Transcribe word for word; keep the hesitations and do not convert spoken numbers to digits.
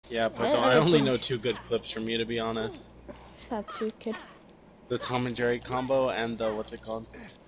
Yeah, but I, I, I I only think know two good clips from you, to be honest. that's you, kid. The Tom and Jerry combo and the, what's it called?